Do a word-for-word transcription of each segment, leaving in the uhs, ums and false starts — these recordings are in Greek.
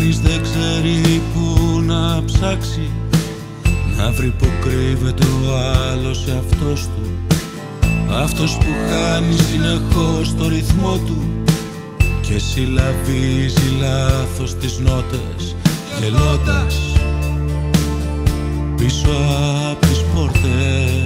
Κανείς δεν ξέρει που να ψάξει, να βρει που κρύβεται ο άλλος εαυτός του. Αυτός που χάνει συνεχώς το ρυθμό του και συλλαβίζει λάθος τις νότες, γελώντας πίσω απ' τις πόρτες.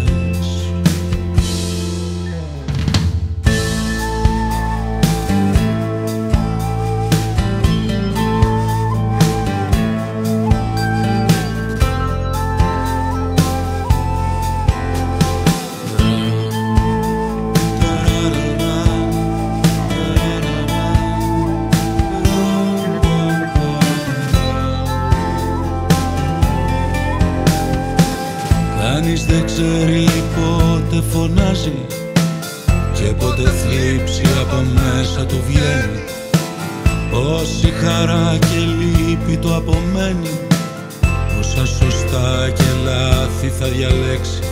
Κανείς δεν ξέρει πότε φωνάζει και πότε θλίψη από μέσα του βγαίνει. Πόση χαρά και λύπη του απομένει, πόσα σωστά και λάθη θα διαλέξει.